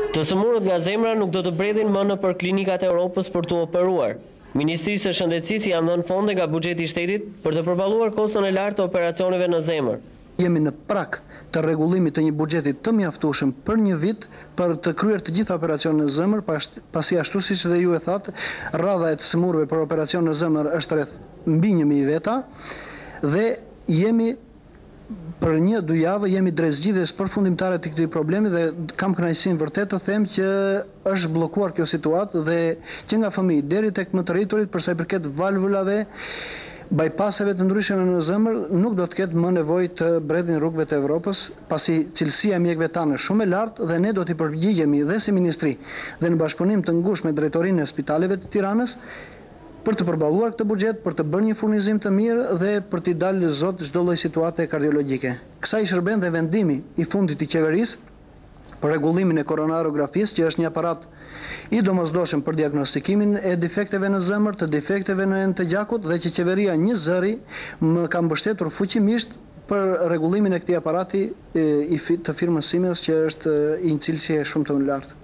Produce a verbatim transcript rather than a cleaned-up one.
Të sëmurët nga zemra nuk do të bredhin më nëpër klinikat e Europës për të operuar. Ministrisë së Shëndetësisë janë dhënë fonde nga buxheti i shtetit për të përballuar koston e lartë të operacioneve në zemër. Jemi në prag të rregullimit të një buxheti të mjaftueshëm për një vit për të kryer të gjitha operacionet në zemër, pasi ashtu siç edhe ju e thatë, rradha e të sëmurëve për operacion në zemër është rreth mbi një mijë veta dhe jemi për një dy javë jemi drejt zgjidhjes përfundimtare të këtij problemi dhe kam kënaqësinë vërtet të them që është bllokuar kjo situatë dhe që nga fëmijë deri tek më të rriturit për sa i përket valvulave, bypasseve të ndryshme në zemër nuk do të ketë më nevojë të bredhin rrugëve të Evropës, pasi cilësia e mjekëve tanë është shumë e lartë dhe ne do t'i përgjigjemi dhe si ministri dhe në bashkëpunim të ngushtë me drejtorinë e spitaleve të Tiranës për të përballuar këtë buxhet, për të bërë një furnizim të mirë dhe për t'i dalë zot çdo lloj situate kardiologjike. Kësaj shërben dhe vendimi i fundit i qeverisë për rregullimin e koronarografisë, që është një aparat i domosdoshëm për diagnostikimin e defekteve në zemër, të defekteve në enë të gjakut dhe që qeveria një zëri më ka mbështetur fuqimisht për rregullimin e këtij aparati i të firmës Siemens, që është i një cilësie shumë të lartë.